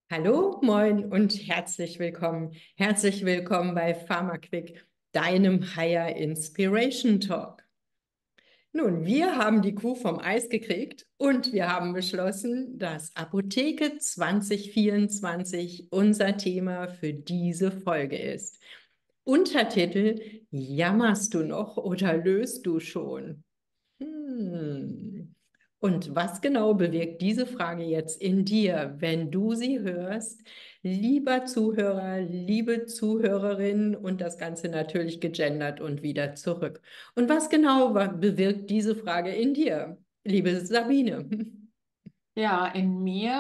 Hallo, moin und herzlich willkommen. Herzlich willkommen bei PharmaQuick, deinem Higher Inspiration Talk. Nun, wir haben die Kuh vom Eis gekriegt und wir haben beschlossen, dass Apotheke 2024 unser Thema für diese Folge ist. Untertitel: Jammerst du noch oder löst du schon? Hm. Und was genau bewirkt diese Frage jetzt in dir, wenn du sie hörst? Lieber Zuhörer, liebe Zuhörerin und das Ganze natürlich gegendert und wieder zurück. Und was genau bewirkt diese Frage in dir, liebe Sabine? Ja, in mir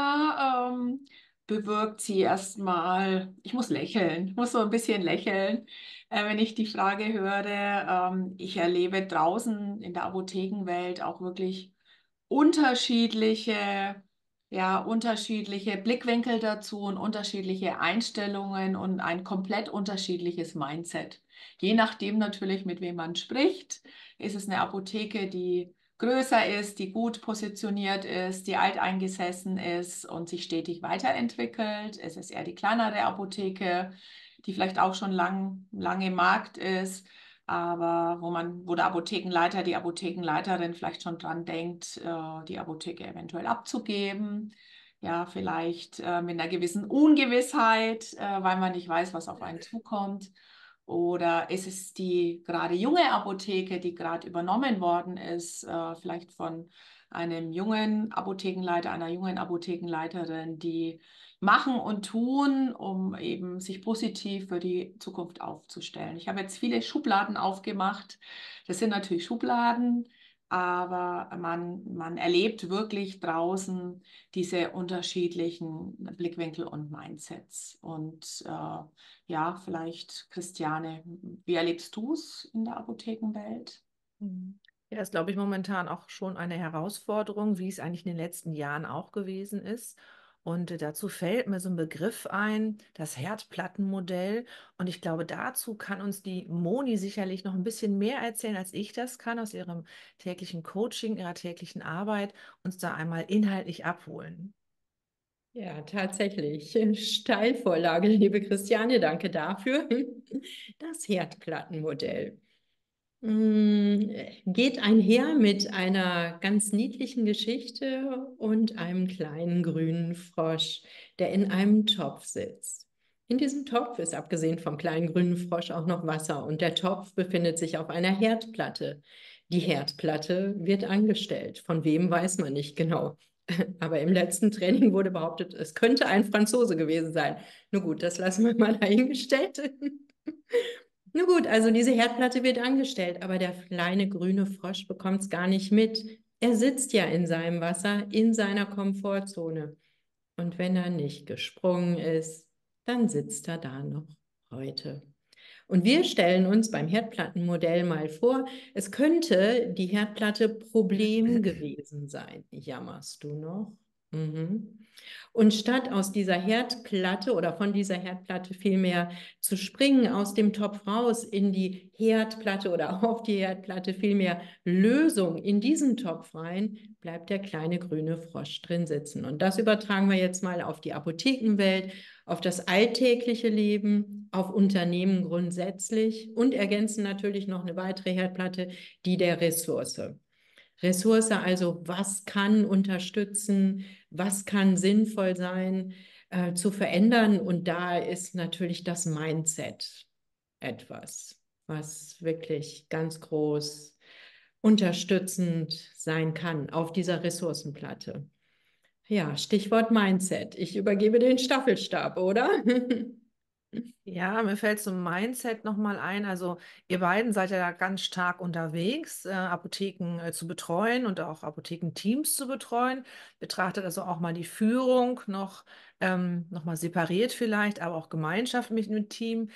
bewirkt sie erstmal, ich muss lächeln, ich muss so ein bisschen lächeln, wenn ich die Frage höre. Ich erlebe draußen in der Apothekenwelt auch wirklich unterschiedliche, unterschiedliche Blickwinkel dazu und unterschiedliche Einstellungen und ein komplett unterschiedliches Mindset. Je nachdem natürlich, mit wem man spricht, ist es eine Apotheke, die größer ist, die gut positioniert ist, die alteingesessen ist und sich stetig weiterentwickelt. Es ist eher die kleinere Apotheke, die vielleicht auch schon lange im Markt ist, aber wo der Apothekenleiter, die Apothekenleiterin vielleicht schon dran denkt, die Apotheke eventuell abzugeben. Ja, vielleicht mit einer gewissen Ungewissheit, weil man nicht weiß, was auf einen zukommt. Oder ist es die gerade junge Apotheke, die gerade übernommen worden ist, vielleicht von einem jungen Apothekenleiter, einer jungen Apothekenleiterin, die machen und tun, um eben sich positiv für die Zukunft aufzustellen. Ich habe jetzt viele Schubladen aufgemacht. Das sind natürlich Schubladen, aber man erlebt wirklich draußen diese unterschiedlichen Blickwinkel und Mindsets. Und ja, vielleicht, Christiane, wie erlebst du es in der Apothekenwelt? Mhm. Ja, ist, glaube ich, momentan auch schon eine Herausforderung, wie es eigentlich in den letzten Jahren auch gewesen ist. Und dazu fällt mir so ein Begriff ein, das Herdplattenmodell. Und ich glaube, dazu kann uns die Moni sicherlich noch ein bisschen mehr erzählen, als ich das kann, aus ihrem täglichen Coaching, ihrer täglichen Arbeit, uns da einmal inhaltlich abholen. Ja, tatsächlich. Steilvorlage, liebe Christiane, danke dafür. Das Herdplattenmodell. Geht einher mit einer ganz niedlichen Geschichte und einem kleinen grünen Frosch, der in einem Topf sitzt. In diesem Topf ist abgesehen vom kleinen grünen Frosch auch noch Wasser und der Topf befindet sich auf einer Herdplatte. Die Herdplatte wird angestellt. Von wem weiß man nicht genau. Aber im letzten Training wurde behauptet, es könnte ein Franzose gewesen sein. Nur gut, das lassen wir mal dahingestellt. Nun gut, also diese Herdplatte wird angestellt, aber der kleine grüne Frosch bekommt es gar nicht mit. Er sitzt ja in seinem Wasser, in seiner Komfortzone. Und wenn er nicht gesprungen ist, dann sitzt er da noch heute. Und wir stellen uns beim Herdplattenmodell mal vor, es könnte die Herdplatte Problem gewesen sein. Jammerst du noch? Mhm. Und statt aus dieser Herdplatte oder von dieser Herdplatte vielmehr zu springen, aus dem Topf raus in die Herdplatte oder auf die Herdplatte, vielmehr Lösung in diesen Topf rein, bleibt der kleine grüne Frosch drin sitzen. Und das übertragen wir jetzt mal auf die Apothekenwelt, auf das alltägliche Leben, auf Unternehmen grundsätzlich und ergänzen natürlich noch eine weitere Herdplatte, die der Ressource. Ressource, also was kann unterstützen, was kann sinnvoll sein, zu verändern. Und da ist natürlich das Mindset etwas, was wirklich ganz groß unterstützend sein kann auf dieser Ressourcenplatte. Ja, Stichwort Mindset. Ich übergebe den Staffelstab, oder? Ja, mir fällt zum Mindset nochmal ein. Also ihr beiden seid ja da ganz stark unterwegs, Apotheken zu betreuen und auch Apothekenteams zu betreuen. Betrachtet also auch mal die Führung noch mal separiert vielleicht, aber auch Gemeinschaft mit dem Team.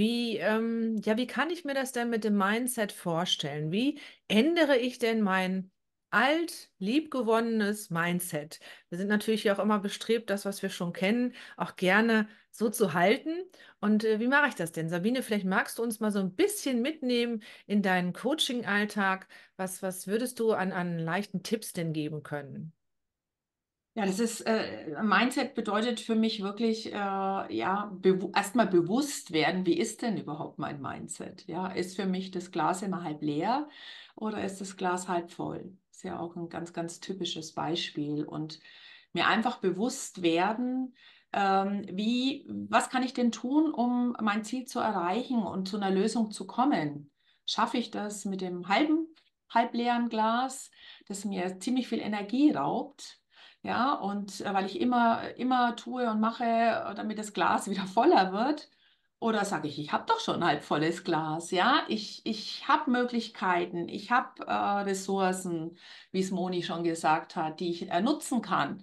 Wie kann ich mir das denn mit dem Mindset vorstellen? Wie ändere ich denn mein liebgewonnenes Mindset? Wir sind natürlich auch immer bestrebt, das, was wir schon kennen, auch gerne so zu halten. Und wie mache ich das denn? Sabine, vielleicht magst du uns mal so ein bisschen mitnehmen in deinen Coaching-Alltag. Was würdest du an leichten Tipps denn geben können? Ja, das ist, Mindset bedeutet für mich wirklich, ja, erstmal bewusst werden, wie ist denn überhaupt mein Mindset? Ja, ist für mich das Glas immer halb leer oder ist das Glas halb voll? Ist ja auch ein ganz, ganz typisches Beispiel. Und mir einfach bewusst werden, was kann ich denn tun, um mein Ziel zu erreichen und zu einer Lösung zu kommen? Schaffe ich das mit dem halb leeren Glas, das mir ziemlich viel Energie raubt? Ja, und weil ich immer tue und mache, damit das Glas wieder voller wird. Oder sage ich habe doch schon ein halb volles Glas. Ja, ich habe Möglichkeiten, ich habe Ressourcen, wie es Moni schon gesagt hat, die ich nutzen kann,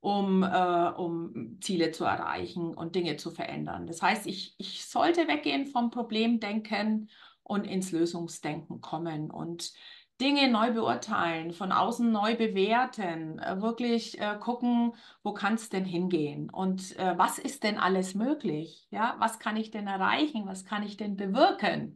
um Ziele zu erreichen und Dinge zu verändern. Das heißt, ich sollte weggehen vom Problemdenken und ins Lösungsdenken kommen und Dinge neu beurteilen, von außen neu bewerten, wirklich gucken, wo kann es denn hingehen und was ist denn alles möglich? Ja, was kann ich denn erreichen? Was kann ich denn bewirken?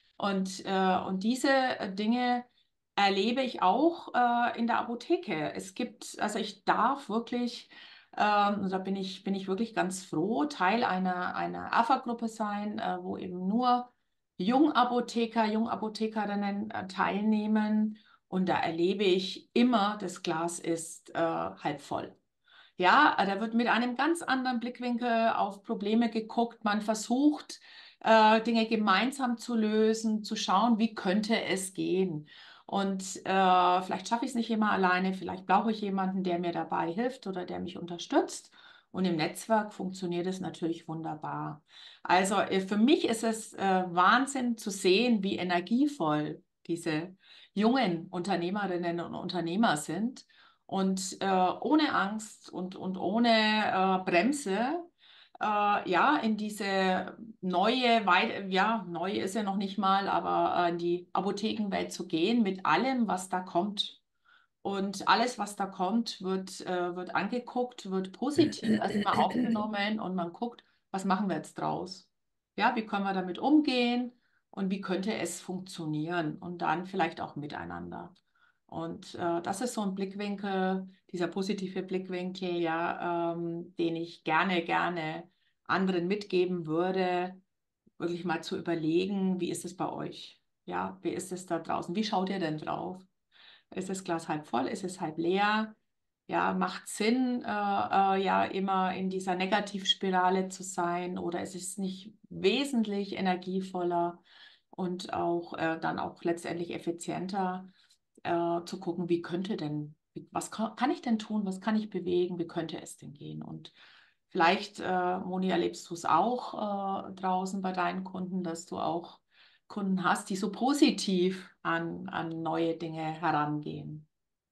Und diese Dinge erlebe ich auch in der Apotheke. Also ich darf wirklich, und da bin ich wirklich ganz froh, Teil einer AFA-Gruppe sein, wo eben nur Jungapotheker, Jungapothekerinnen teilnehmen. Und da erlebe ich immer, das Glas ist halb voll. Ja, da wird mit einem ganz anderen Blickwinkel auf Probleme geguckt. Man versucht, Dinge gemeinsam zu lösen, zu schauen, wie könnte es gehen. Und vielleicht schaffe ich es nicht immer alleine, vielleicht brauche ich jemanden, der mir dabei hilft oder der mich unterstützt. Und im Netzwerk funktioniert es natürlich wunderbar. Also für mich ist es Wahnsinn zu sehen, wie energievoll diese jungen Unternehmerinnen und Unternehmer sind und ohne Angst und ohne Bremse ja, in diese ja, neu ist ja noch nicht mal, aber in die Apothekenwelt zu gehen mit allem, was da kommt. Und alles, was da kommt, wird angeguckt, wird positiv erstmal aufgenommen und man guckt, was machen wir jetzt draus? Ja, wie können wir damit umgehen und wie könnte es funktionieren und dann vielleicht auch miteinander. Und das ist so ein Blickwinkel, dieser positive Blickwinkel, ja, den ich gerne anderen mitgeben würde, wirklich mal zu überlegen, wie ist es bei euch? Ja, wie ist es da draußen? Wie schaut ihr denn drauf? Ist das Glas halb voll? Ist es halb leer? Ja, macht Sinn, ja, immer in dieser Negativspirale zu sein oder ist es nicht wesentlich energievoller und auch dann auch letztendlich effizienter, zu gucken, wie könnte denn, was kann ich denn tun, was kann ich bewegen, wie könnte es denn gehen? Und vielleicht, Moni, erlebst du es auch draußen bei deinen Kunden, dass du auch Kunden hast, die so positiv an neue Dinge herangehen.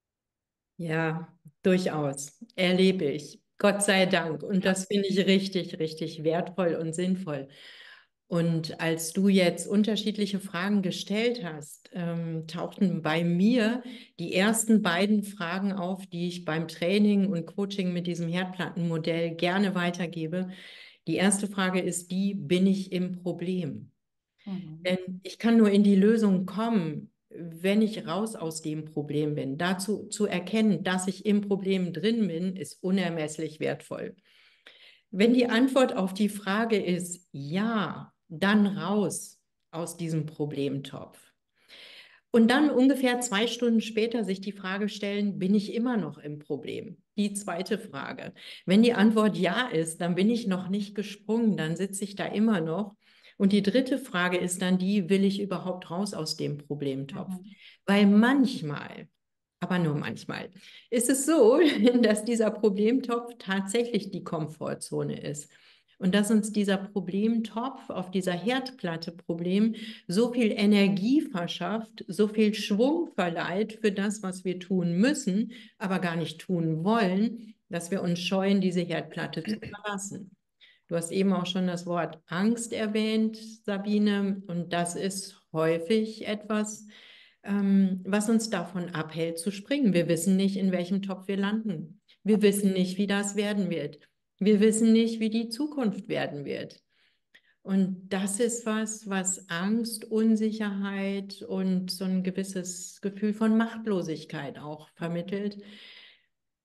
Ja, durchaus. Erlebe ich. Gott sei Dank. Und Ja. das finde ich richtig, richtig wertvoll und sinnvoll. Und als du jetzt unterschiedliche Fragen gestellt hast, tauchten bei mir die ersten beiden Fragen auf, die ich beim Training und Coaching mit diesem Herdplattenmodell gerne weitergebe. Die erste Frage ist die, bin ich im Problem? Mhm. Denn ich kann nur in die Lösung kommen, wenn ich raus aus dem Problem bin. Dazu zu erkennen, dass ich im Problem drin bin, ist unermesslich wertvoll. Wenn die Antwort auf die Frage ist ja, dann raus aus diesem Problemtopf. Und dann ungefähr 2 Stunden später sich die Frage stellen, bin ich immer noch im Problem? Die zweite Frage. Wenn die Antwort ja ist, dann bin ich noch nicht gesprungen, dann sitze ich da immer noch. Und die dritte Frage ist dann die, will ich überhaupt raus aus dem Problemtopf? Mhm. Weil manchmal, aber nur manchmal, ist es so, dass dieser Problemtopf tatsächlich die Komfortzone ist. Und dass uns dieser Problemtopf auf dieser Herdplatte-Problem so viel Energie verschafft, so viel Schwung verleiht für das, was wir tun müssen, aber gar nicht tun wollen, dass wir uns scheuen, diese Herdplatte zu verlassen. Du hast eben auch schon das Wort Angst erwähnt, Sabine, und das ist häufig etwas, was uns davon abhält zu springen. Wir wissen nicht, in welchem Topf wir landen. Wir wissen nicht, wie das werden wird. Wir wissen nicht, wie die Zukunft werden wird. Und das ist was Angst, Unsicherheit und so ein gewisses Gefühl von Machtlosigkeit auch vermittelt.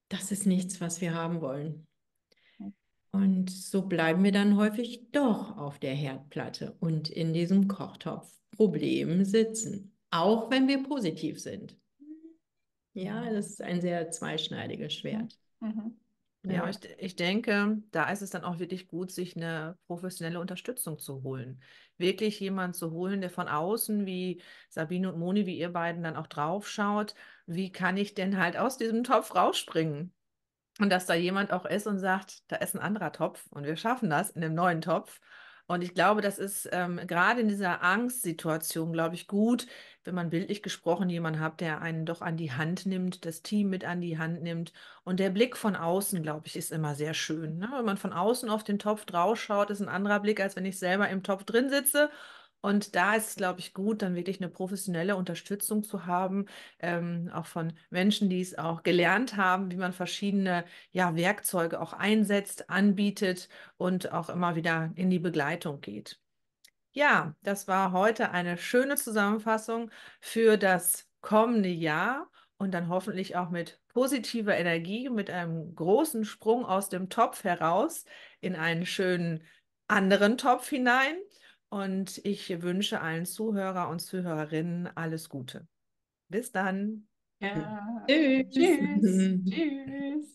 das ist nichts, was wir haben wollen. Und so bleiben wir dann häufig doch auf der Herdplatte und in diesem Kochtopf-Problem sitzen, auch wenn wir positiv sind. Ja, das ist ein sehr zweischneidiges Schwert. Mhm. Ja, Ja. ich denke, da ist es dann auch wirklich gut, sich eine professionelle Unterstützung zu holen. Wirklich jemand zu holen, der von außen, wie Sabine und Moni, wie ihr beiden dann auch drauf schaut, wie kann ich denn halt aus diesem Topf rausspringen? Und dass da jemand auch ist und sagt, da ist ein anderer Topf und wir schaffen das in dem neuen Topf. Und ich glaube, das ist gerade in dieser Angstsituation, glaube ich, gut, wenn man bildlich gesprochen jemanden hat, der einen doch an die Hand nimmt, das Team mit an die Hand nimmt. Und der Blick von außen, glaube ich, ist immer sehr schön. Ne? Wenn man von außen auf den Topf drauf schaut, ist ein anderer Blick, als wenn ich selber im Topf drin sitze. Und da ist es, glaube ich, gut, dann wirklich eine professionelle Unterstützung zu haben, auch von Menschen, die es auch gelernt haben, wie man verschiedene ja, Werkzeuge auch einsetzt, anbietet und auch immer wieder in die Begleitung geht. Ja, das war heute eine schöne Zusammenfassung für das kommende Jahr und dann hoffentlich auch mit positiver Energie, mit einem großen Sprung aus dem Topf heraus in einen schönen anderen Topf hinein. Und ich wünsche allen Zuhörer und Zuhörerinnen alles Gute. Bis dann. Ja. Tschüss. Tschüss. Tschüss.